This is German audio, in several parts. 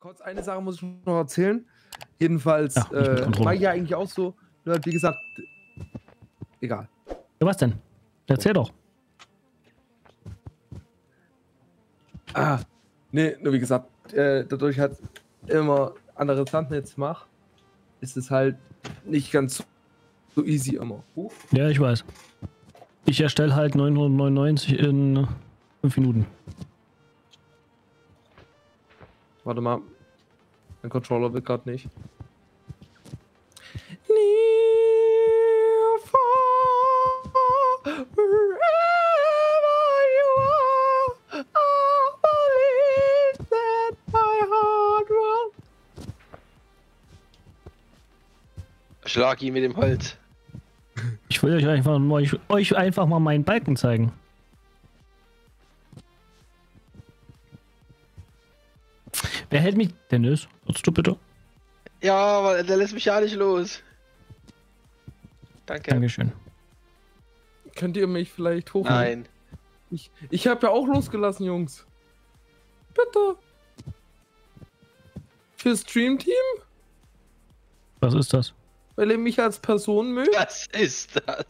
Kurz eine Sache muss ich noch erzählen. Jedenfalls, Ja, war ich ja eigentlich auch so, nur halt, wie gesagt, egal. Ja, was denn? Erzähl doch. Nee, nur wie gesagt, dadurch halt immer andere Thumbnails mache, ist es halt nicht ganz so easy immer. Ja, ich weiß. Ich erstelle halt 999 in 5 Minuten. Warte mal. Mein Controller will gerade nicht. Schlag ihn mit dem Holz. Ich will euch einfach mal meinen Balken zeigen. Wer hält mich? Dennis, willst du bitte? Ja, aber der lässt mich ja nicht los. Danke. Dankeschön. Könnt ihr mich vielleicht hochnehmen? Nein. Ich habe ja auch losgelassen, Jungs. Bitte. Für Streamteam? Was ist das? Weil ihr mich als Person mögt? Was ist das?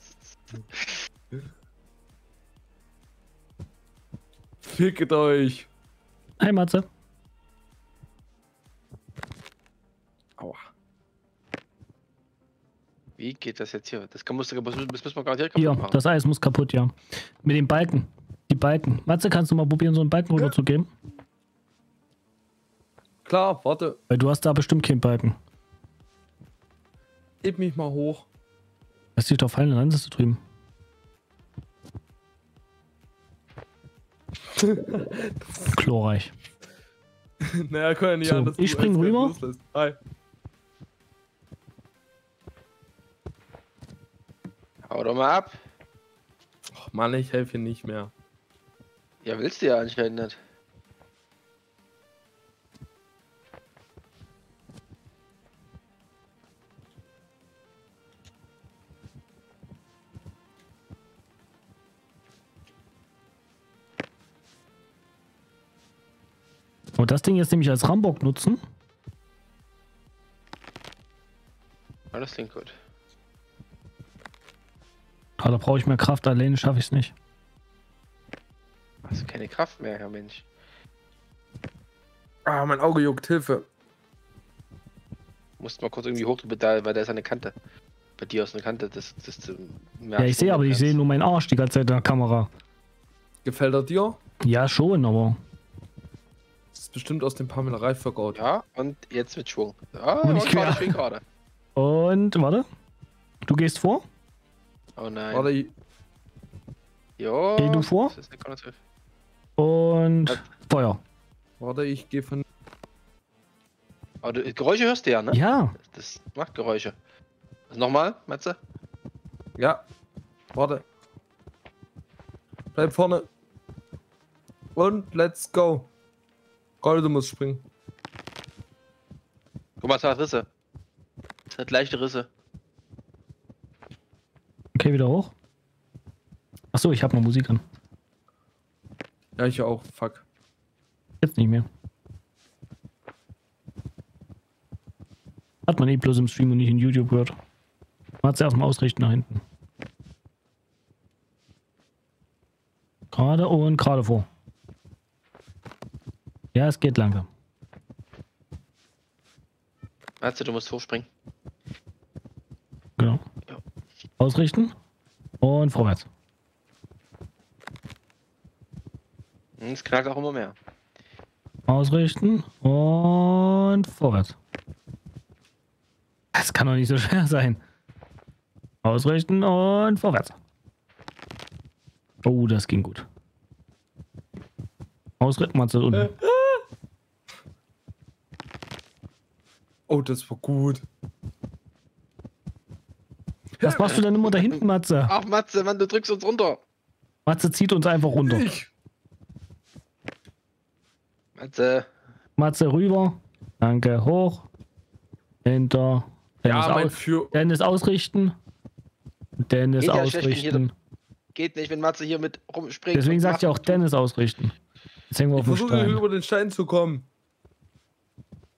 Fickt euch. Hi Matze. Aua. Wie geht das jetzt hier? Das müssen wir garantiert Hier, kaputt machen. das Eis muss kaputt, ja. Mit den Balken. Die Balken. Matze, kannst du mal probieren, so einen Balken rüberzugeben? Klar, warte. Weil du hast da bestimmt keinen Balken. Heb mich mal hoch. Lass dich doch fallen, dann ist du drüben. Chlorreich. Naja, kann ja nicht So, anders. ich spring rüber. Hi. Hau doch mal ab. Och Mann, ich helfe nicht mehr. Ja, willst du ja anscheinend nicht. Und das Ding jetzt nämlich als Rambock nutzen. Ja, das klingt gut. Aber da brauche ich mehr Kraft, alleine schaffe ich es nicht. Hast du keine Kraft mehr, Herr Mensch. Ah, mein Auge juckt, Hilfe. Musst mal kurz irgendwie hoch, weil da ist eine Kante. Bei dir ist eine Kante, das Ja, ich sehe, aber ich sehe nur meinen Arsch die ganze Zeit in der Kamera. Gefällt er dir? Ja, schon, aber. Das ist bestimmt aus dem Pamela Reif vergaut. Ja, und jetzt mit Schwung. Ah, Und und ich gerade, schwing gerade. Und, warte. Du gehst vor? Oh nein. Warte, Jo. Geh du vor? Das ist eine Konnotation. Und Feuer. ich gehe von... Aber du, Geräusche hörst du ja, ne? Ja. Das macht Geräusche. Also nochmal, Matze? Ja. Warte. Bleib vorne. Und let's go. Gold, du musst springen. Guck mal, es hat Risse. Es hat leichte Risse. Okay, wieder hoch. Achso, ich habe noch Musik an. Ja, ich auch. Fuck. Jetzt nicht mehr. Hat man eh bloß im Stream und nicht in YouTube gehört. Man hat es erstmal ausrichten nach hinten. Gerade und gerade vor. Ja, es geht langsam. Matze, du musst hochspringen. Genau. Ja. Ausrichten und vorwärts. Es knallt auch immer mehr. Ausrichten und vorwärts. Das kann doch nicht so schwer sein. Ausrichten und vorwärts. Oh, das ging gut. Ausrichten, Matze unten. Oh, das war gut. Was machst du denn immer da hinten, Matze? Ach, Matze, Mann, du drückst uns runter. Matze zieht uns einfach runter. Matze. Matze rüber. Danke, hoch. Hinter. Ja, Dennis ausrichten. Dennis Geht ja schlecht, ausrichten. Geht nicht, wenn Matze hier mit rumspringt. Deswegen sagt ja auch Dennis ausrichten. Jetzt hängen wir auf dem versuche Stein. über den Stein zu kommen.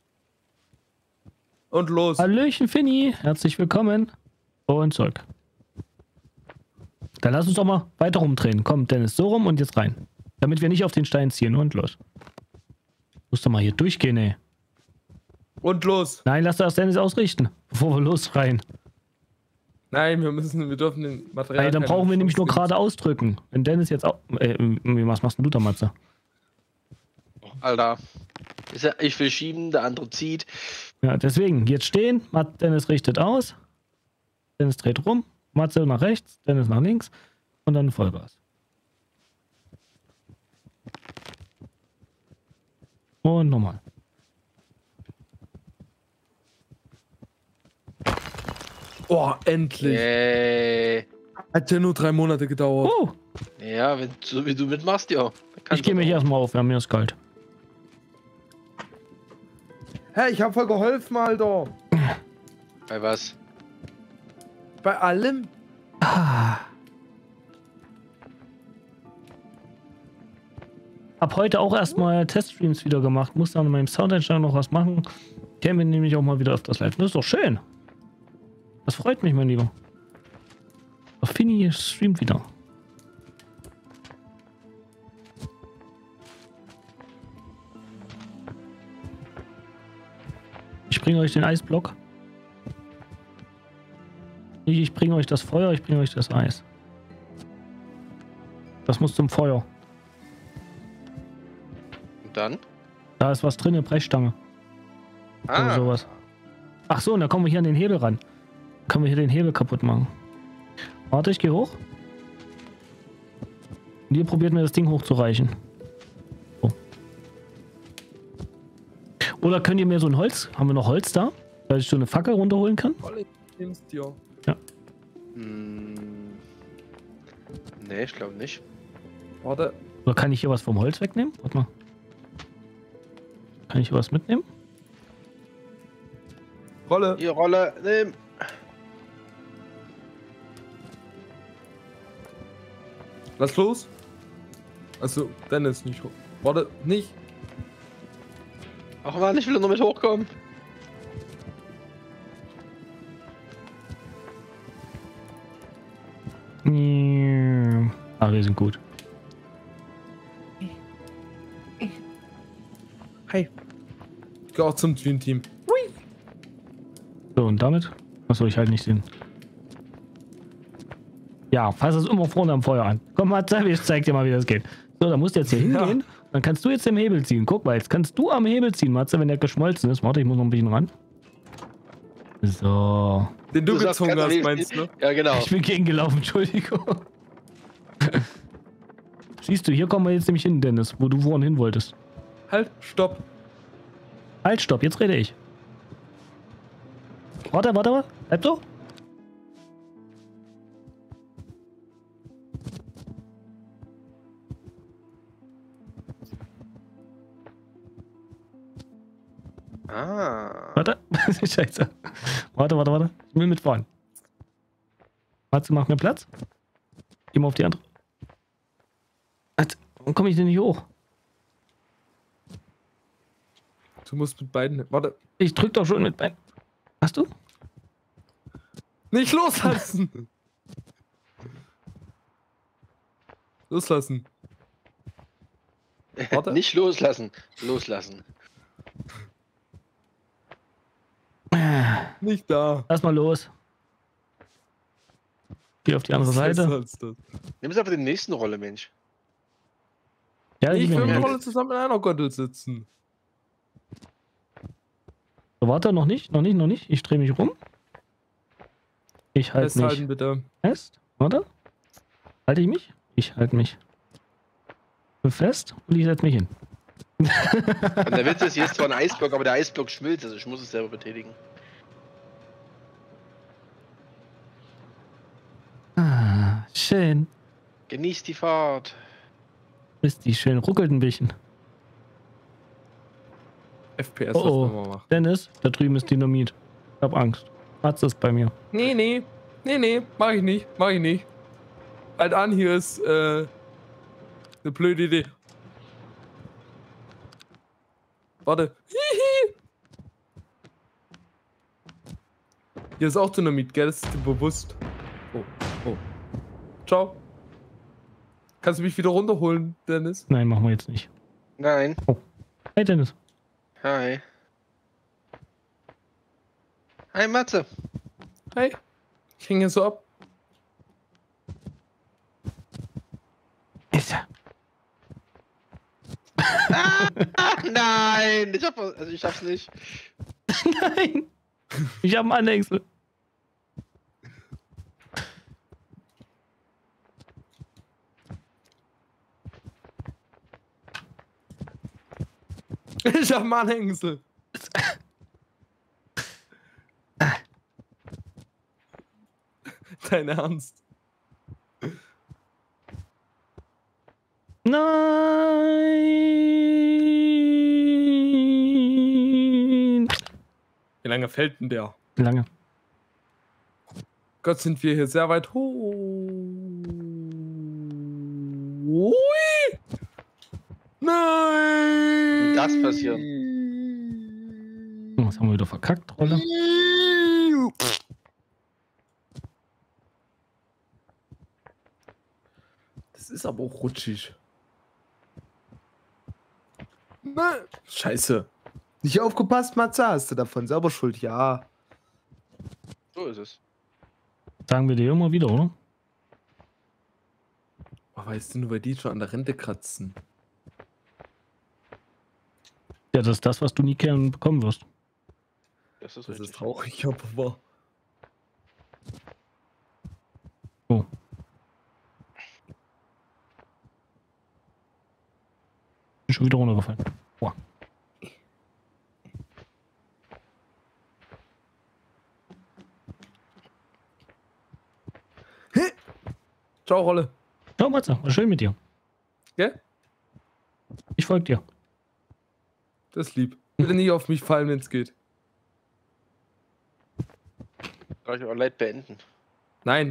Und los. Hallöchen, Finny. Herzlich willkommen. Und zurück. Dann lass uns doch mal weiter rumdrehen. Komm, Dennis, so rum und jetzt rein. Damit wir nicht auf den Stein ziehen. Und los. Muss doch mal hier durchgehen, ey. Und los. Nein, lass das Dennis ausrichten, bevor wir losreien. Nein, wir dürfen den Material. Ey, dann brauchen wir nämlich nur gerade ausdrücken. Wenn Dennis jetzt auch. Was machst denn du da, Matze? Alter. Ich will schieben, der andere zieht. Ja, deswegen, jetzt stehen. Dennis richtet aus. Dennis dreht rum. Matze nach rechts, Dennis nach links. Und dann Vollgas. Und nochmal. Oh, endlich. Hat ja nur 3 Monate gedauert. Oh, Ja, wenn, so wie du mitmachst, ja. ich gehe mir hier erstmal auf. Ja, mir ist kalt. Hey, ich hab voll geholfen, Alter. Bei was? Bei allem. Hab heute auch erstmal Teststreams wieder gemacht. Muss dann in meinem Soundeinstellung noch was machen. Kämen wir nämlich auch mal wieder öfters live. Das ist doch schön. Das freut mich, mein Lieber. Finny streamt wieder. Ich bringe euch den Eisblock. Ich bringe euch das Feuer, ich bringe euch das Eis. Das muss zum Feuer. Und dann? Da ist was drin, eine Brechstange. Oder sowas. Ach so, und da kommen wir hier an den Hebel ran. Können wir hier den Hebel kaputt machen. Warte, ich gehe hoch. Und ihr probiert mir das Ding hochzureichen. Oh. Oder könnt ihr mir so ein Holz, haben wir noch Holz da? Dass ich so eine Fackel runterholen kann? Ja. Ja. Nee, ich glaube nicht. Warte. Oder kann ich hier was vom Holz wegnehmen? Warte mal. Kann ich hier was mitnehmen? Rolle. Die Rolle, nimm. Lass los. Also, Dennis nicht. Warte, nicht. Ach man, ich will nur mit hochkommen. Ah, wir sind gut. Hi. Ich geh auch zum Twin Team. So, und damit? Was soll ich halt nicht sehen? Ja, fass es immer vorne am Feuer an. Komm mal, ich zeig dir mal, wie das geht. So, dann musst du jetzt hier hingehen. Dann kannst du jetzt den Hebel ziehen. Guck mal, jetzt kannst du am Hebel ziehen, Matze, wenn der geschmolzen ist. Warte, ich muss noch ein bisschen ran. So. Den du sagst, gezogen kannst hast, du meinst du? Ja, genau. Ich bin gegengelaufen, Entschuldigung. Siehst du, hier kommen wir jetzt nämlich hin, Dennis, wo du vorhin hin wolltest. Halt, stopp. Halt, stopp, jetzt rede ich. Warte, warte, warte. Bleib so. Warte. Scheiße. Warte, warte, warte. Ich will mitfahren. Warte, mach mir Platz. Geh mal auf die andere. Warum komme ich denn nicht hoch? Du musst mit beiden. Warte. Ich drück doch schon mit beiden. Hast du? Nicht loslassen! Loslassen. Warte. Nicht loslassen. Loslassen. Nicht da. Lass mal los. Geh auf die andere Seite. Nimm es einfach die nächsten Rolle, Mensch. Ja, Ich will mit mit. Rolle zusammen in einer Gondel sitzen. So, warte, noch nicht, noch nicht, noch nicht. Ich drehe mich rum. Ich halte Festhalten, mich bitte. fest. Warte. Halte ich mich? Ich halte mich fest und ich setze mich hin. Und der Witz ist, hier ist zwar ein Eisblock, aber der Eisblock schmilzt, also ich muss es selber betätigen. Ah, schön. Genießt die Fahrt. Ist die schön ruckelt ein bisschen. FPS, Oh, oh. was man macht. Dennis, da drüben ist Dynamit. Ich hab Angst. Hat's ist bei mir. Nee, nee. Nee, nee. Mach ich nicht. Mach ich nicht. Halt an, hier ist eine blöde Idee. Warte. Hihi. Hier ist auch Dynamit, gell? Das ist dir bewusst. Oh, oh. Ciao. Kannst du mich wieder runterholen, Dennis? Nein, machen wir jetzt nicht. Nein. Hey Dennis. Hi. Hi, Matze. Hey. Ich hänge hier so ab. Ist er. Nein! Ich schaff's nicht. Nein. Ich habe einen Anhängsel. Ich hab einen Anhängsel. Dein Ernst? Nein. Wie lange fällt denn der? Lange. Gott, sind wir hier sehr weit hoch. Ui. Nein! Das passiert. Was haben wir wieder verkackt, Rolle? Das ist aber auch rutschig. Nein. Scheiße. Nicht aufgepasst, Matze, hast du davon selber schuld, ja. So ist es. Sagen wir dir immer wieder, oder? Oh, weißt du, nur weil die schon an der Rente kratzen. Ja, das ist das, was du nie kennen bekommen wirst. Das ist Das richtig. ist traurig, aber wahr. Oh. Bin schon wieder runtergefallen. Boah. Ciao, Rolle. Ciao, Matze. War schön mit dir. Gell? Ich folge dir. Das ist lieb. Bitte nicht auf mich fallen, wenn es geht. Soll ich auch Leid beenden? Nein.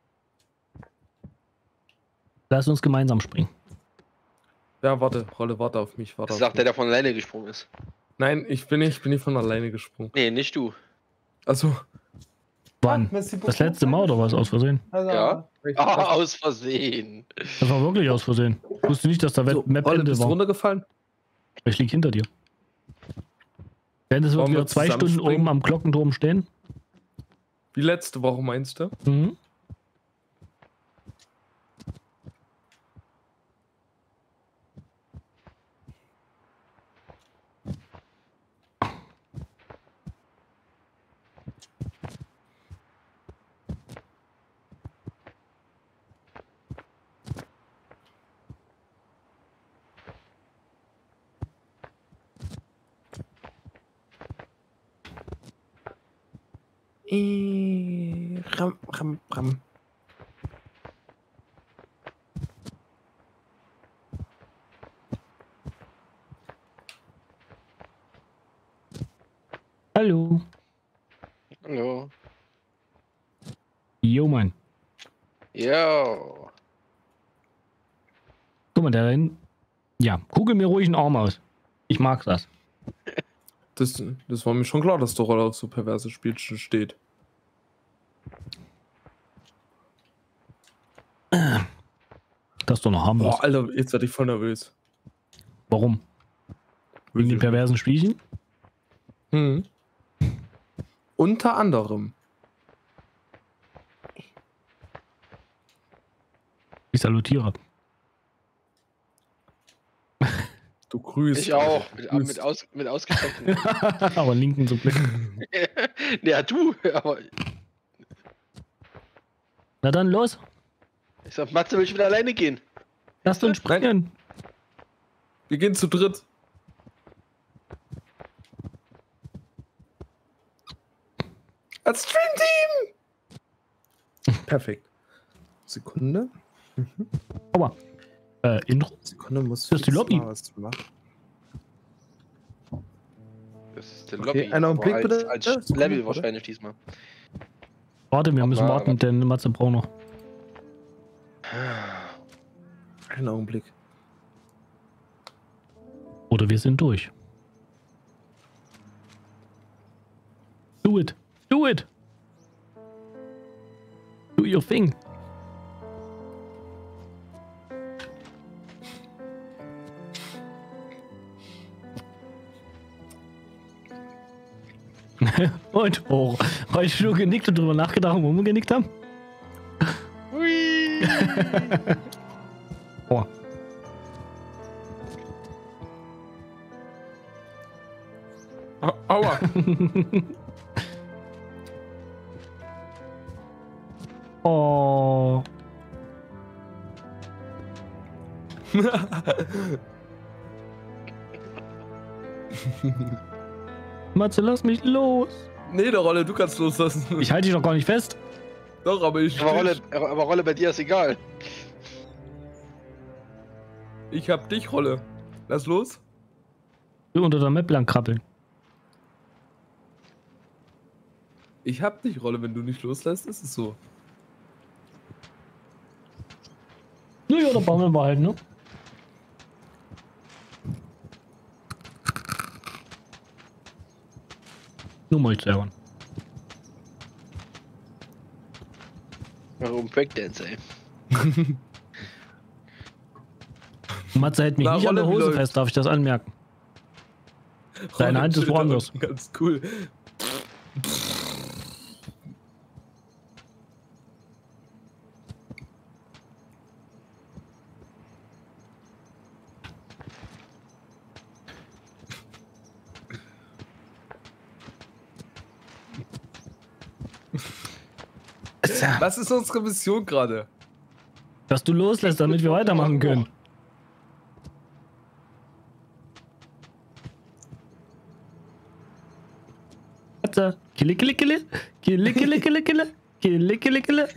Lass uns gemeinsam springen. Ja, warte, Rolle, warte auf mich. Warte Das auf sagt der, mich. der von alleine gesprungen ist. Nein, ich bin nicht von alleine gesprungen. Nee, nicht du. Also. Wann? Das letzte Mal oder was? Aus Versehen? Ja. Ah, aus Versehen. Das war wirklich aus Versehen. Ich wusste nicht, dass da So, Rolle, Map-Ende bist du war. runtergefallen? Ich lieg hinter dir. Dennis wird Wollen wir wieder 2 Stunden zusammenspringen? oben am Glockenturm stehen. Wie letzte Woche meinst du? Mhm. Ram, ram, ram. Hallo. Hallo. Jo, Mann. Jo. Guck mal, der da hinten. Ja, kugel mir ruhig einen Arm aus. Ich mag das. Das war mir schon klar, dass der Rolle auf so perverse Spielchen steht. Das ist doch noch harmlos. Boah, Alter, jetzt werde ich voll nervös. Warum? Wegen den perversen Spielchen? Hm. Unter anderem. Ich salutiere. Du grüßt. Ich auch. Grüßt. Mit ausgestreckten. Aber linken zum Glück. Ja, du. Aber Na dann los. ich sag, Matze will ich wieder alleine gehen. Lasst uns springen. Wir gehen zu dritt. Als Stream Team! Perfekt. Sekunde. Aua. Intro? Sekunde muss Das ist die fix Lobby. mal was machen. Das ist der Okay, Lobby. einen Augenblick aber bitte. Als Ja, Sekunde, Level warte. wahrscheinlich diesmal. Warte, wir müssen Aber- warten, denn Matze braucht noch. Einen Augenblick. Oder wir sind durch. Do it. Do it. Do your thing. Und oh, habe ich nur genickt und drüber nachgedacht, wo wir genickt haben? Hui. Oh. Aua. Oh. Matze, lass mich los. Nee, der Rolle, du kannst loslassen. Ich halte dich doch gar nicht fest. Doch, aber ich. Aber Rolle bei dir ist egal. Ich hab dich, Rolle. Lass los. Du unter der Map lang krabbeln. Ich hab dich, Rolle. Wenn du nicht loslässt, ist es so. Naja, da baumeln wir halt, ne? Nur mal ärgern. Warum Breakdance, ey? Matze hält mich Na, nicht an der Rolle, wie Hose läuft's? fest, darf ich das anmerken? Deine Hand ist woanders. Ganz cool. Was ist unsere Mission gerade? Dass du loslässt, damit wir weitermachen können. Matze, kille, kille, kille. Kille, kille, kille, kille. Kille, kille, kille.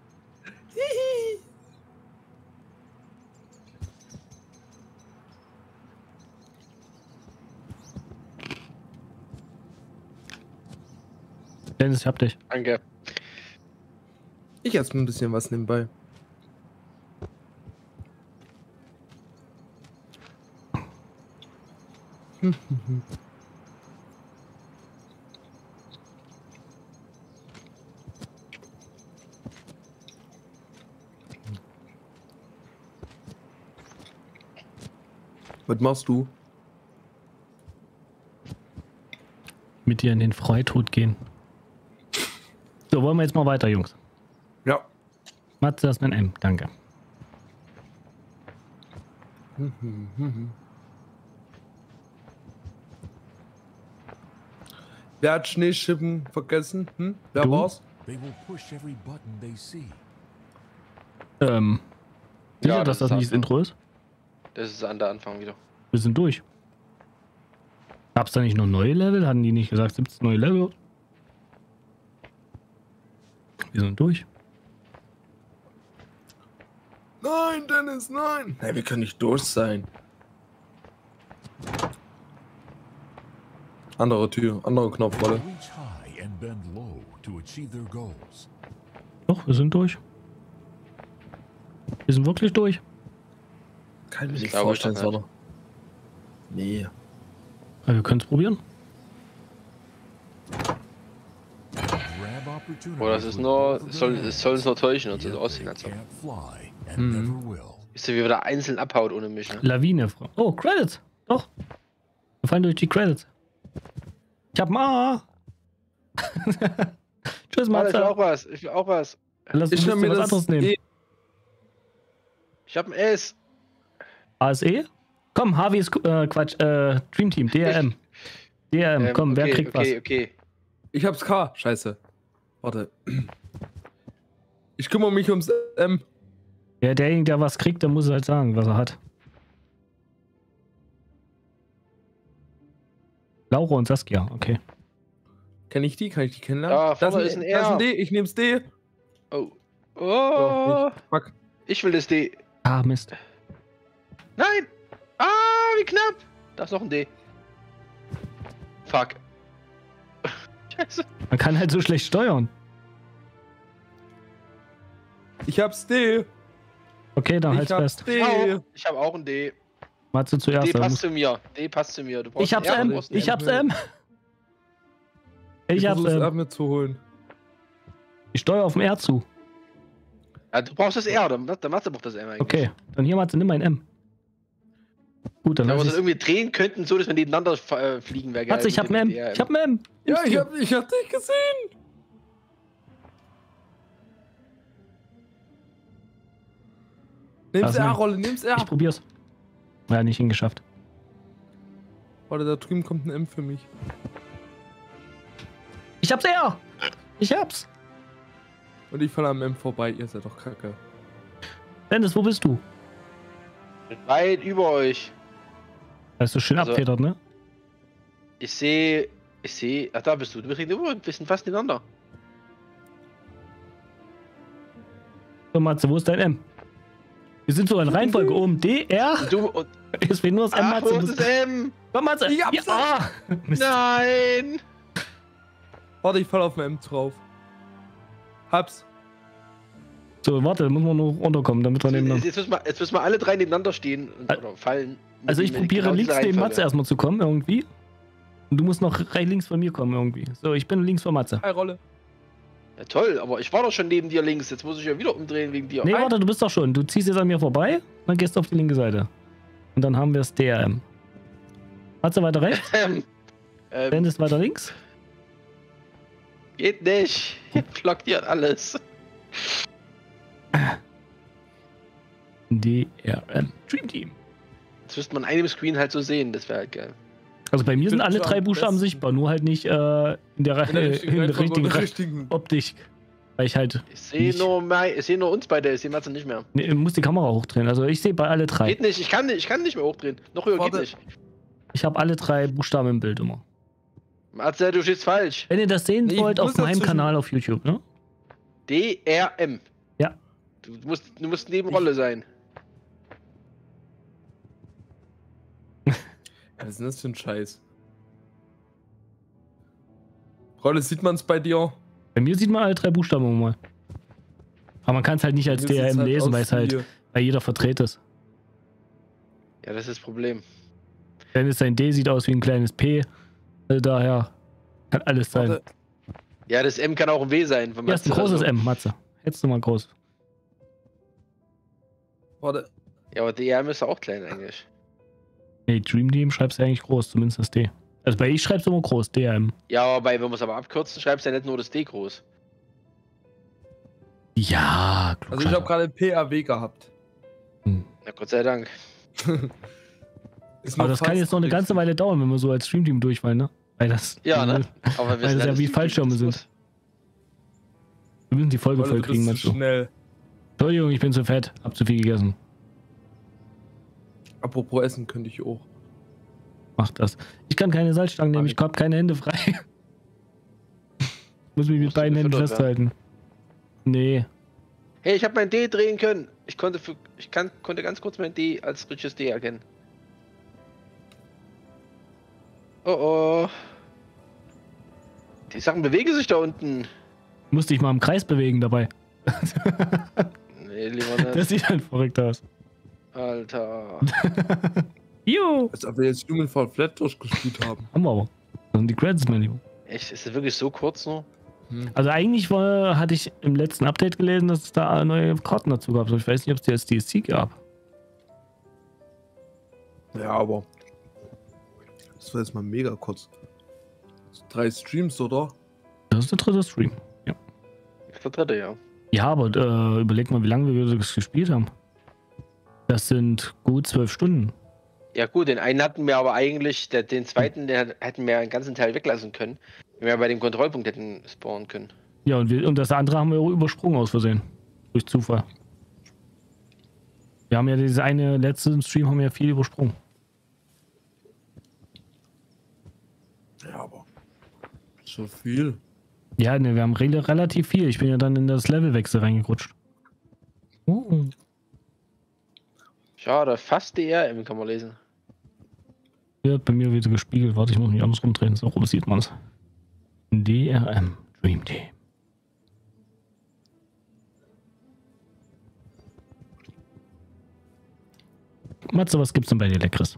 Dennis, ich hab dich. Danke. Ich esse ein bisschen was nebenbei. Was machst du? Mit dir in den Freitod gehen. So, wollen wir jetzt mal weiter, Jungs. Ja. Matze, das ist ein M, danke. Wer hat Schneeschippen vergessen? Wer Du? war's? They will push every button they see. Sicher, dass das nicht das Intro ist? Das ist an der Anfang wieder. Wir sind durch. Gab's da nicht noch neue Level? Hatten die nicht gesagt 17 neue Level? Wir sind durch. Nein, Dennis, nein! Hey, wir können nicht durch sein. Andere Tür, andere Knopfrolle. Reach high and bend low to achieve their goals. Doch, wir sind durch. Wir sind wirklich durch. Kann ich mir Das nicht glaube ich vorstellen, doch nicht. Sonne. Nee. Aber wir können es probieren. Grab opportunities Boah, das ist with nur, both of soll, their es soll uns nur täuschen und hands, so yet aussehen, they als ob. can't fly and Mhm. never will. Wisst ihr, wie wieder einzeln abhaut ohne mich, ne? Lawine. Oh, Credits. Doch. Wir fallen durch die Credits. Ich hab ein A. Tschüss, Warte, ich will Matze. auch was. Ich will auch was. Lass uns Ich nehme mir was das anderes nehmen. Ich hab ein S. ASE? Komm, Harvey ist Quatsch. Dream Team, DRM. DRM, komm, wer okay, kriegt okay, was? okay. Ich hab's K. Scheiße. Warte. Ich kümmere mich ums M. Ja, derjenige, der was kriegt, der muss halt sagen, was er hat. Laura und Saskia, okay. Kenn ich die? Kann ich die kennenlernen? Da Da vorne ist ein da ist ein R. D. Ich nehm's D. Oh. Oh, Oh. nicht. Fuck. Ich will das D. Ah, Mist. Nein! Ah, wie knapp! Da ist noch ein D. Fuck. Scheiße. Man kann halt so schlecht steuern. Ich hab's D. Okay, dann Ich halt's hab's fest. D. Ich hab auch ein D. Matze zuerst. D aber passt muss- zu mir. D passt zu mir. Du brauchst Ich hab's ein R, du M. brauchst ein Ich M. hab's M. Ich hab's versuch's M. ab mir zu holen. Ich steuere auf dem R zu. Ja, du brauchst das R, dann machst du doch das M eigentlich. Okay, dann hier, Matze, nimm ein M. Gut, dann Wenn wir lass das ich. irgendwie drehen könnten, so dass wir nebeneinander fliegen, wäre geil. Matze, ich hab ein M. Ich hab ein M. Ja, Nimm's dir. ich hab dich gesehen. Nimm's Also, R-Rolle, nimm's R. Ich probier's. Ja, nicht hingeschafft. Warte, da drüben kommt ein M für mich. Ich hab's R. Ich hab's. Und ich falle am M vorbei, ihr seid doch kacke. Dennis, wo bist du? Weit über euch. Da ist so schön Also- abfedert, ne? Ich sehe, ach da bist du. Du bist ein bisschen fast nebeneinander. So, Matze, wo ist dein M? Wir sind so in Reihenfolge oben. D, R. Du und Es fehlt nur das M, ach, Matze. wo ist das M? Komm, Matze. Ich hab's. Ja. Mist. Nein! Warte, ich falle auf ein M drauf. Hab's. So, warte, da muss man noch runterkommen, damit wir nebeneinander. Jetzt müssen wir alle drei nebeneinander stehen oder fallen. Also ich Mit probiere genau links dieser neben Matze Reihenfolge. erstmal zu kommen, irgendwie. Und du musst noch links von mir kommen, irgendwie. So, ich bin links von Matze. R-Rolle. Ja, toll, aber ich war doch schon neben dir links. Jetzt muss ich ja wieder umdrehen wegen dir. Nee, warte, du bist doch schon. Du ziehst jetzt an mir vorbei, dann gehst du auf die linke Seite. Und dann haben wir das DRM. Matze weiter rechts, Dennis weiter links. Geht nicht. Blockiert alles. DRM. Dream Team. Das müsste man an einem Screen halt so sehen. Das wäre halt geil. Also bei mir sind bin alle schon drei am Buchstaben besten. sichtbar, nur halt nicht in der richtigen Optik. Optik. Weil ich halt Ich sehe nur uns beide. Ich sehe Matze nicht mehr. nee, muss die Kamera hochdrehen. Also ich sehe bei alle drei. Geht nicht. Ich kann nicht mehr hochdrehen. Noch höher Warte. geht nicht. Ich habe alle drei Buchstaben im Bild immer. Matze, du stehst falsch. Wenn ihr das sehen Nee, ich wollt, muss auf meinem dazwischen- Kanal auf YouTube, ne? DRM. Ja. Du musst neben Rolle sein. Was ist denn das für ein Scheiß? Rolle, sieht man's bei dir? Bei mir sieht man alle drei Buchstaben immer mal. Aber man kann es halt nicht als Mir sieht's DRM halt lesen, aus weil es halt wie- bei jeder verdreht ist. Ja, das ist das Problem. Dann ist sein D sieht aus wie ein kleines P. Also daher kann alles sein. Warte, Ja, das M kann auch ein W sein. Wenn Hier ist ein Matze großes so- M, Matze. Hättest du mal groß. warte. Ja, aber DRM ist auch klein eigentlich. Nee, Dream Team schreibst du eigentlich groß, zumindest das D. Also bei ich schreib's immer groß, DRM. Ja, aber wenn wir es aber abkürzen, schreibst du ja nicht nur das D groß. Ja, Also ich habe gerade PAW gehabt. Na Gott sei Dank. Ist Aber noch das kann fast jetzt noch eine ganze richtig. Weile dauern, wenn wir so als Stream Team durchfallen, ne? Weil das. Ja, ne? Aber Weil das ja wie Fallschirme sind. Wir müssen die Folge Rolle, voll du kriegen, bist meinst zu du? schnell. Entschuldigung, ich bin zu fett. Hab zu viel gegessen. Apropos Essen könnte ich auch. Mach das. Ich kann keine Salzstangen nehmen, ich hab keine Hände frei. Muss mich mit Musst du beiden Händen gefüttert festhalten. Nee. Hey, ich habe mein D drehen können. Ich konnte ganz kurz mein D als richtiges D erkennen. Oh oh. Die Sachen bewegen sich da unten. Musste ich mal im Kreis bewegen dabei. Nee, lieber nicht. Das sieht halt verrückt aus. Alter. Jo! Als ob wir jetzt Human Fall Flat durchgespielt haben. Haben wir aber. Das sind die Credits, mein Lieber. Echt? Ist das wirklich so kurz nur? Also eigentlich hatte ich im letzten Update gelesen, dass es da neue Karten dazu gab. Aber ich weiß nicht, ob es die als DSC gab. Ja, aber. Das war jetzt mal mega kurz. 3 Streams, oder? Das ist der dritte Stream. Ja. Das ist der dritte, ja. Ja, aber überleg mal, wie lange wir das gespielt haben. Das sind gut 12 Stunden. Ja gut, den einen hatten wir aber eigentlich, den zweiten, den hätten wir einen ganzen Teil weglassen können. Wenn wir bei dem Kontrollpunkt hätten spawnen können. Ja, und das andere haben wir übersprungen aus Versehen. Durch Zufall. Wir haben ja diese eine letzten Stream haben wir ja viel übersprungen. Ja, aber. So viel. Ja, ne, wir haben relativ viel. Ich bin ja dann in das Levelwechsel reingerutscht. Schade, fast DRM kann man lesen. Wird bei mir wieder gespiegelt. Warte, ich muss mich anders rumdrehen. So rum sieht man es. DRM Dream Team. Matze, was gibt's denn bei dir Leckeres?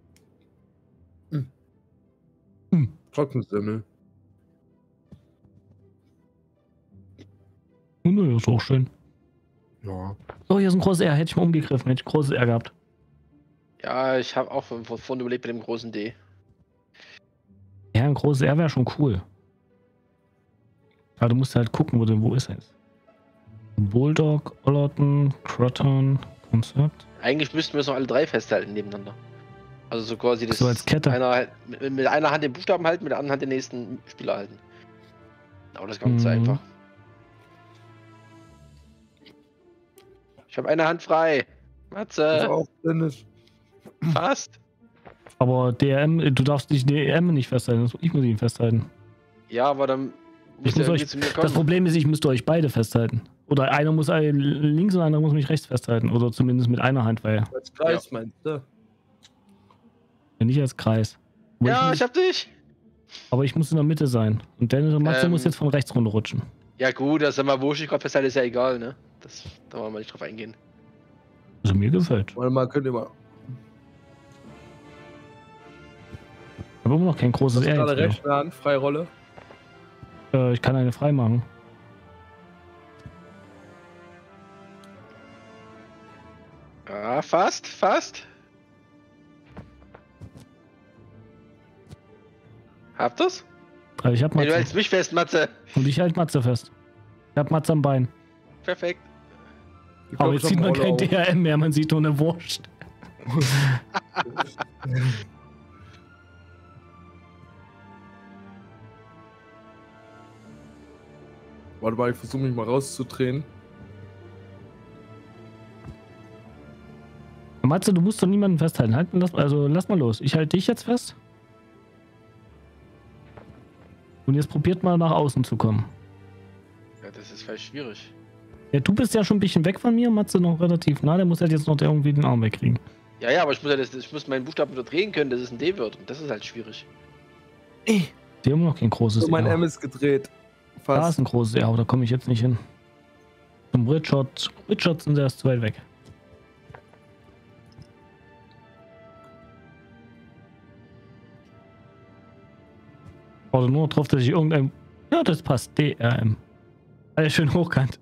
Trockensemmel. Oh, nö, ist auch schön. Ja. Oh, hier ist ein großes R. Hätte ich mal umgegriffen. Hätte ich ein großes R gehabt. Ja, ich habe auch von vorne überlebt mit dem großen D. Ja, ein großes R wäre schon cool. Aber du musst halt gucken, wo ist er jetzt. Bulldog, Ollerton, Croton, Concept. Eigentlich müssten wir es noch alle drei festhalten nebeneinander. Also so quasi das So als Kette. Mit einer Hand den Buchstaben halten, mit der anderen Hand den nächsten Spieler halten. Aber das ist gar nicht so einfach. Ich habe eine Hand frei. Matze, Auch Dennis. fast. Aber DRM, du darfst dich DRM nicht festhalten. Ich muss ihn festhalten. Ja, aber dann Ich müsst ihr muss irgendwie euch, zu mir das kommen. Problem ist, ich müsste euch beide festhalten. Oder einer muss links und einer muss mich rechts festhalten. Oder zumindest mit einer Hand, weil Als Kreis meinst du? nicht als Kreis. Ja, ich hab dich. Aber ich muss in der Mitte sein. Und Dennis und Matze Ähm. muss jetzt von rechts runter rutschen. Ja gut, das sag mal, wo ich gerade festhalte, ist ja egal, ne? Da wollen wir nicht drauf eingehen. Also mir gefällt. Warte mal, könnt ihr mal. Ich habe immer noch kein großes Das ist R. gerade Jetzt rechte Hand, Freirolle. mehr. Ich kann eine frei machen. Ja, fast. Habt ihr's? Also ich hab Nee, du Matze. hältst mich fest, Matze. Und ich halte Matze fest. Ich hab Matze am Bein. Perfekt. Ich Aber glaub, jetzt ich sieht hab man einen kein Roller DRM mehr, man sieht nur eine Wurst. auf. Warte mal, ich versuche mich mal rauszudrehen. Matze, du musst doch niemanden festhalten. Lass mal los. Ich halte dich jetzt fest. Und jetzt probiert mal nach außen zu kommen. Ja, das ist vielleicht schwierig. Ja, du bist ja schon ein bisschen weg von mir, Matze noch relativ nah. Der muss halt jetzt noch irgendwie den Arm wegkriegen. Ja, aber ich muss meinen Buchstaben wieder drehen können, dass es ein D wird. Und das ist halt schwierig. Die haben noch kein großes So, mein R. M ist gedreht. Da Fast. ist ein großes R, aber da komme ich jetzt nicht hin. Zum Richard. Richardson, der ist zu weit weg. Warte nur drauf, dass ich irgendein... Ja, das passt. DRM. Alles schön hochkant.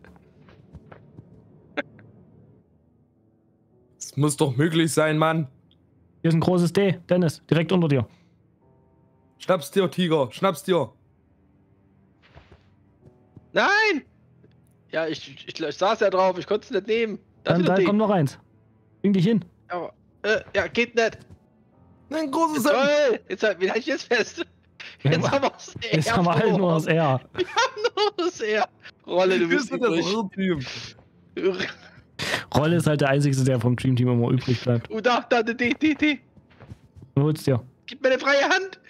Es muss doch möglich sein, Mann. Hier ist ein großes D. Dennis, direkt unter dir. Schnapp's dir, Tiger. Schnapp's dir. Nein! Ja, ich saß ja drauf, ich konnte es nicht nehmen. Das Dann, ist dann D. kommt noch eins. Bring dich hin. Aber, ja, geht nicht. Ein großes Jetzt, M. wen halt ich jetzt fest? Jetzt haben wir das R. Jetzt haben wir halt nur das R. Wir haben nur das R. Rolle, du Wir bist sind das übrig. Irrteam. Rolle ist halt der Einzige, der vom Dream Team immer übrig bleibt. Da, D. Und holst dir. Gib mir eine freie Hand.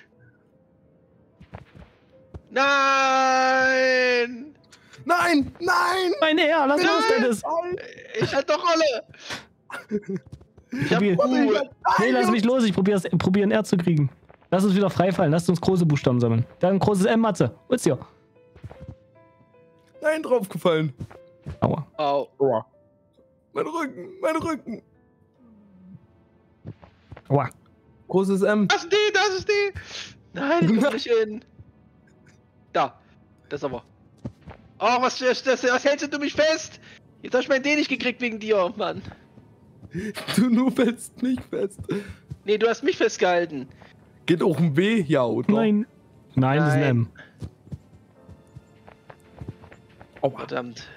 Nein! Nein, nein. Mein R, lass los, Dennis. Ich hatte doch Rolle. Ich hab Probier. Nee, lass mich los, ich probier ein R zu kriegen. Lass uns wieder freifallen, lass uns große Buchstaben sammeln. Dann ein großes M, Matze. Hol's dir. Nein, draufgefallen. Aua. Au. Aua. Mein Rücken, mein Rücken. Aua. Großes M. Das ist die. Nein, ich komm nicht hin. Da. Das aber. Oh, was hältst du mich fest? Jetzt hab ich mein D nicht gekriegt wegen dir, Mann. Du nur hältst mich fest. Nee, du hast mich festgehalten. Geht auch ein W? Ja, oder? Nein. Nein, das ist ein Nein. M. Aua. Verdammt.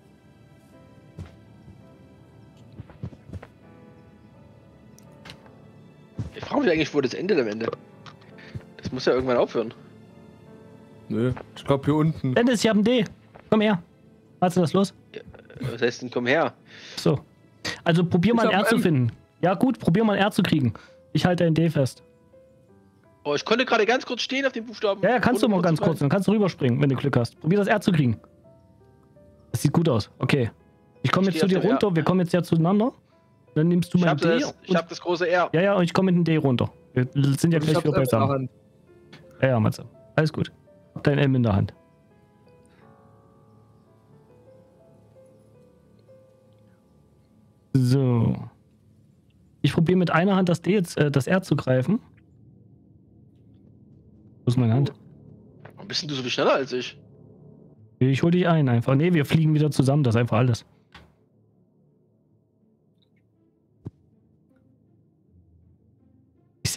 Ich frage mich eigentlich, wo das endet am Ende. Das muss ja irgendwann aufhören. Nö, ich glaube hier unten. Dennis, ich hab ein D. Komm her. Matze, was ist los? Was heißt denn, komm her? So. Also probier mal Ich ein hab R zu M. finden. Ja gut, probier mal ein R zu kriegen. Ich halte ein D fest. Oh, ich konnte gerade ganz kurz stehen auf den Buchstaben. Ja, kannst du ohne mal ganz kurz. rumzufallen. Dann kannst du rüberspringen, wenn du Glück hast. Probier das R zu kriegen. Das sieht gut aus. Okay. Ich komme Ich jetzt zu steh dir auf dem runter. R. Wir kommen jetzt ja zueinander. Dann nimmst du Ich mein hab, D. ich hab das große R. Ja, und ich komme mit dem D runter. Wir sind ja Ich gleich hab's wieder M in der beisammen. Hand. Ja, Matze. Alles gut. Hab dein M in der Hand. So. Ich probiere mit einer Hand das D jetzt, das R zu greifen. Wo ist meine Hand? Warum bist denn du so viel schneller als ich? Ich hol dich ein einfach. Nee, wir fliegen wieder zusammen, das ist einfach alles.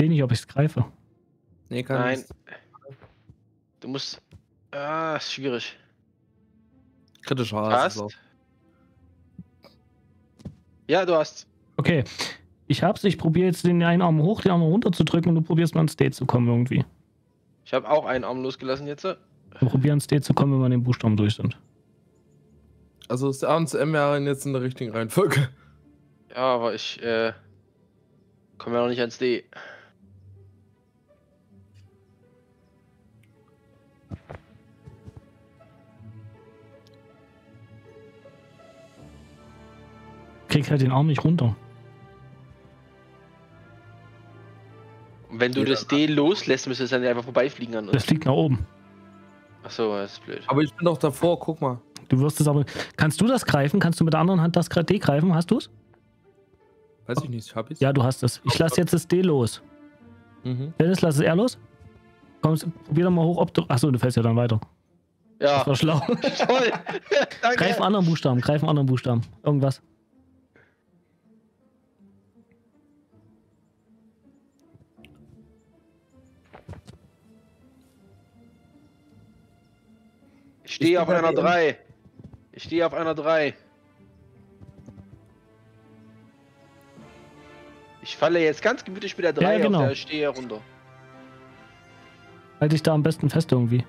sehe nicht, ob ich es greife. Nee, kann Nein. nicht. Du musst. Ah, ist schwierig. Kritischer Hast? Hase. Ja, du hast. Okay. Ich hab's. Ich probiere jetzt den einen Arm hoch, den anderen runter zu drücken und du probierst mal ins D zu kommen irgendwie. Ich habe auch einen Arm losgelassen jetzt. Wir probieren ins D zu kommen, wenn wir an den Buchstaben durch sind. Also ist A und das M ja jetzt in der richtigen Reihenfolge. Ja, aber ich komme ja noch nicht ans D. Krieg halt den Arm nicht runter. Und wenn du Ja, das D loslässt, müsste es dann einfach vorbeifliegen an Das uns. fliegt nach oben. Achso, das ist blöd. Aber ich bin doch davor, guck mal. Du wirst es aber. Kannst du das greifen? Kannst du mit der anderen Hand das D greifen? Hast du es? Weiß ich nicht, hab ich's? Ja, du hast es. Ich lasse jetzt das D los. Mhm. Dennis, lass es R los. Komm, probier doch mal hoch, ob du. Achso, du fällst ja dann weiter. Ja, Das war schlau. toll. Danke. Greif einen anderen Buchstaben, greif einen anderen Buchstaben. Irgendwas. Ich stehe auf bin bei einer DM. 3. Ich stehe auf einer 3. Ich falle jetzt ganz gemütlich mit der 3 Ja, genau. auf der Stehe runter. Halt dich da am besten fest irgendwie.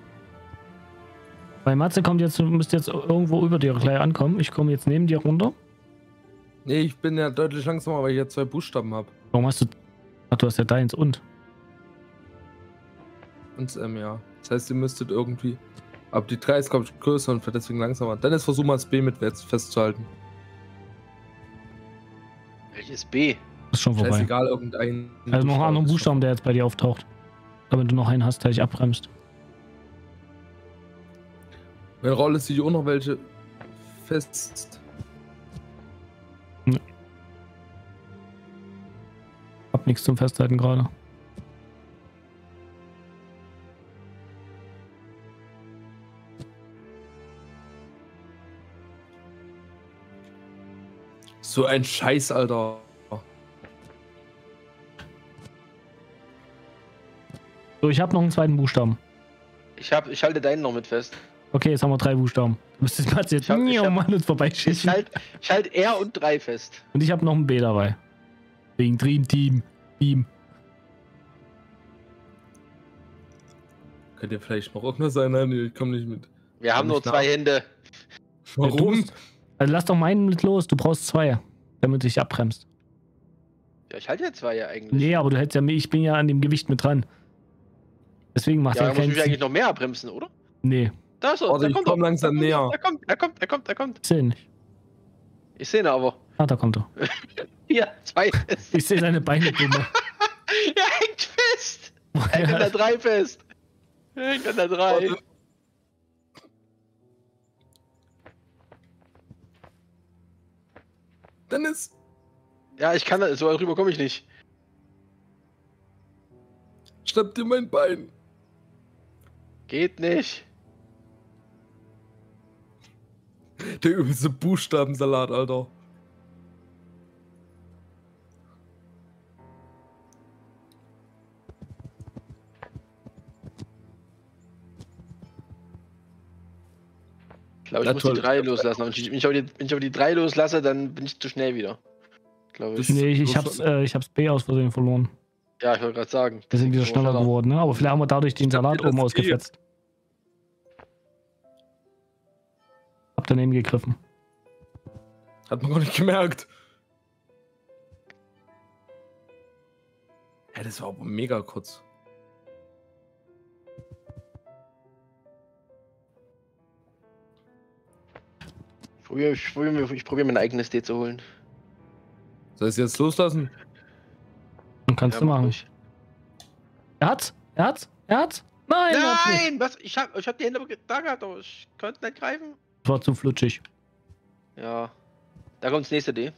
Weil Matze kommt jetzt, müsste jetzt irgendwo über dir gleich ankommen. Ich komme jetzt neben dir runter. Nee, ich bin ja deutlich langsamer, weil ich jetzt 2 Buchstaben habe. Warum hast du. Ach, du hast ja deins und. Und das M, ja. Das heißt, ihr müsstet irgendwie. Aber die 3 ist, glaube ich, größer und wird deswegen langsamer. Dann ist versuch mal das B mit festzuhalten. Welches B? Ist schon vorbei. Scheißegal, irgendein. Also noch einen anderen ist Buchstaben, der jetzt bei dir auftaucht. Damit du noch einen hast, der dich abbremst. Wenn Rolle sich auch noch welche fest. Hab nichts zum Festhalten gerade. So ein Scheiß, Alter. So, ich habe noch einen zweiten Buchstaben. Ich halte deinen noch mit fest. Okay, jetzt haben wir 3 Buchstaben. Du müsstest Matze jetzt Ich hab- Mann uns Ich vorbeischießen. halte R und 3 fest. Und ich habe noch ein B dabei. Wegen Dream Team. Team. Könnte vielleicht noch irgendwas sein? Nein, ich komme nicht mit. Wir haben nur nicht 2 Hände. Warum? Also lass doch meinen mit los. Du brauchst 2, damit du dich abbremst. Ja, ich halte ja 2 ja eigentlich. Nee, aber du hättest ja, ich bin ja an dem Gewicht mit dran. Deswegen macht Ja, ja da muss ich keinen mich eigentlich Sinn. noch mehr bremsen, oder? Nee, Da ist er. Warte, Da ich kommt komm er. langsam Da näher. kommt. Er kommt. sehen nicht. Ich sehe ihn aber. Ah, da kommt er. Hier, 2 fest. Ich sehe seine Beine dumme. Er hängt fest. Er hängt an der 3 fest. Er hängt an der 3. Warte. Dennis! Ja, ich kann da, so rüber komme ich nicht. Schnapp dir mein Bein! Geht nicht. Der übelste Buchstabensalat, Alter. Ich glaube, ich Na muss toll. die 3 loslassen. Und wenn ich auf die 3 loslasse, dann bin ich zu schnell wieder. Glaube ich. Das- Nee, ich hab's B aus Versehen verloren. Ja, ich wollte gerade sagen. Wir sind wieder schneller geworden, ne? Aber vielleicht haben wir dadurch den Ich hab Salat dir das oben B. ausgefetzt. Hab daneben gegriffen. Hat man gar nicht gemerkt. Ja, das war aber mega kurz. Ich probiere mein eigenes D zu holen. Soll ich es jetzt loslassen? Dann kannst Ja, du mach machen. ruhig. Er hat's? Nein, er hat's nicht. Nein! Was? Ich hab die Hände da gehabt, aber ich konnte nicht greifen. Das war zu flutschig. Ja. Da kommt das nächste D.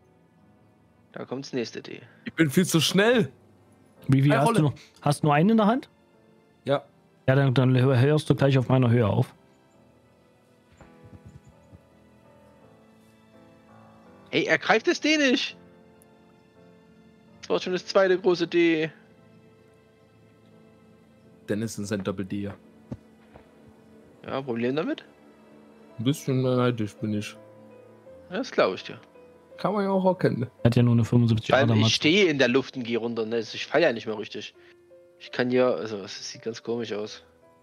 Ich bin viel zu schnell. Wie Keine hast Rolle. du noch? Hast du nur einen in der Hand? Ja. Ja, dann hörst du gleich auf meiner Höhe auf. Hey, er greift das D nicht. Das war schon das zweite große D. Dennis und sein Doppel-D. Ja, Problem damit? Ein bisschen neidisch bin ich. Ja, das glaube ich dir. Kann man ja auch erkennen. Er hat ja nur eine 75 Vor allem, Ader ich Matz. stehe in der Luft und gehe runter. Ne? Ich falle ja nicht mehr richtig. Ich kann hier, also es sieht ganz komisch aus.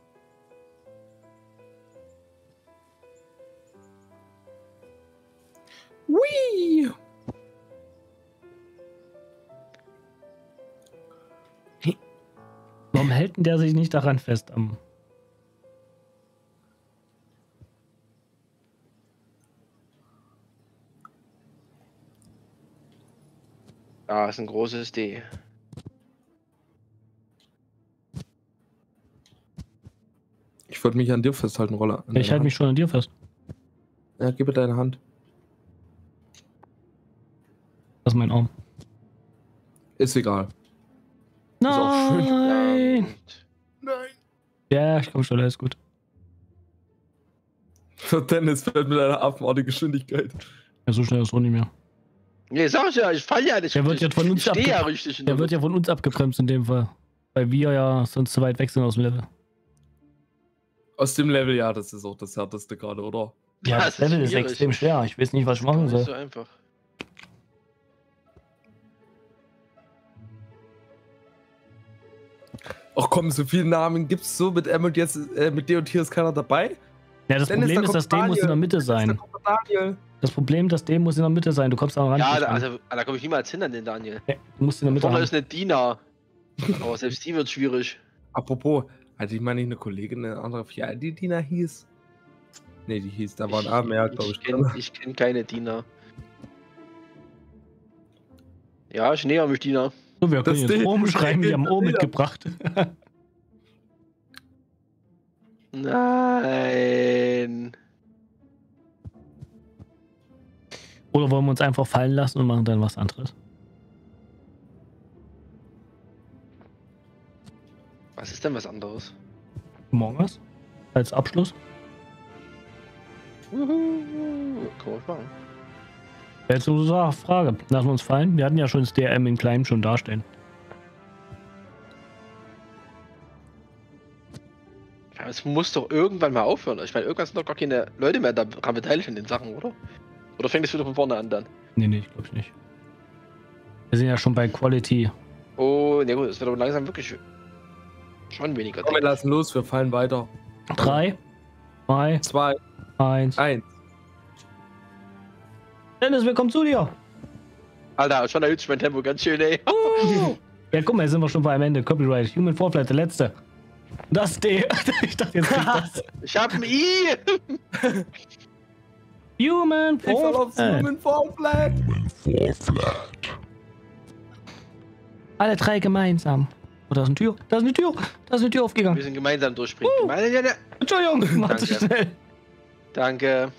Hui! Warum hält denn der sich nicht daran fest am... Da ist ein großes D. Ich wollte mich an dir festhalten, Roller. Ich halte mich schon an dir fest. Ja, gib mir deine Hand. Das ist mein Arm. Ist egal. Ist auch schön. Nein! Nein. Ja, ich komme schon, alles gut. Dennis fällt mit einer affenartigen Geschwindigkeit. Ja, so schnell ist es auch nicht mehr. Nee, sag ich ja, ich falle ja nicht. Der wird jetzt von uns ich stehe ja abge- richtig in Der wird ja von uns abgebremst in dem Fall. Weil wir ja sonst zu weit weg sind aus dem Level. Aus dem Level, ja, das ist auch das härteste gerade, oder? Ja, Ja, das es ist Level ist schwierig. extrem schwer. Ich weiß nicht, was ich machen Nicht soll. so einfach. Ach komm, so viele Namen gibt's so mit M und jetzt mit D und hier ist keiner dabei. Ja, das Dennis, Problem da ist, kommt das D muss in der Mitte Da sein. kommt der Daniel. Das Problem, das D muss in der Mitte sein. Du kommst da ran. Ja, da komme ich niemals hin an den Daniel. Du musst in der Mitte Vorne ran. ist eine Dina. Aber selbst die wird schwierig. Apropos, hatte ich mal nicht eine Kollegin, eine andere Firma, die Dina hieß? Nee, die hieß, da waren A mehr, glaube ich. Ich kenn keine Dina. Ja, ich näher mich Dina. So, wir können Das jetzt D- oben schreiben, wir haben O das D- mitgebracht. Nein. Oder wollen wir uns einfach fallen lassen und machen dann was anderes? Was ist denn was anderes? Morgens? Als Abschluss? Kann man machen. Jetzt unsere Frage. Lassen wir uns fallen. Wir hatten ja schon das DRM in kleinem schon dastehen. Ja, es muss doch irgendwann mal aufhören. Ich meine, irgendwann sind doch gar keine Leute mehr daran beteiligt in den Sachen, oder? Oder fängt es wieder von vorne an dann? Nee, ich glaube ich nicht. Wir sind ja schon bei Quality. Oh, ne gut, es wird aber langsam wirklich schon weniger. Komm, wir lassen los, wir fallen weiter. 3, 2, 2, 1. 1. Dennis, wir kommen zu dir. Alter, schon erhöht sich mein Tempo ganz schön, ey. Ja, guck mal, jetzt sind wir schon bei am Ende. Copyright. Human Foreflight, der letzte. Das D. Ich dachte jetzt nicht das. Ich hab ein I! Human Ich fall aufs Foreflight. Human Fallflat. Alle drei gemeinsam. Oh, da ist eine Tür. Da ist eine Tür. Da ist eine Tür Wir aufgegangen. müssen gemeinsam durchspringen. Entschuldigung, mach zu Danke. schnell. Danke.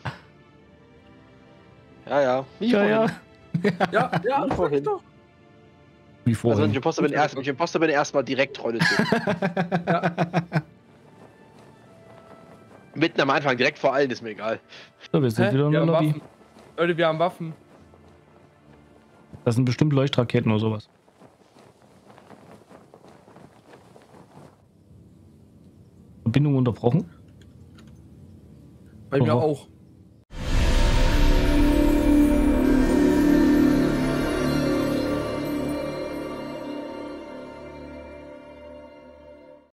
Ja. Wie Ja, ja. Ja, ja, Wie vorhin. doch. Wie Also vorhin. ich Imposter bin erstmal direkt Rolle zu. Mitten am Anfang, direkt vor allen, ist mir egal. So, wir sind Hä? wieder in Wir der haben Lobby. Waffen. Leute, wir haben Waffen. Das sind bestimmt Leuchtraketen oder sowas. Verbindung unterbrochen? Bei mir Aha. auch.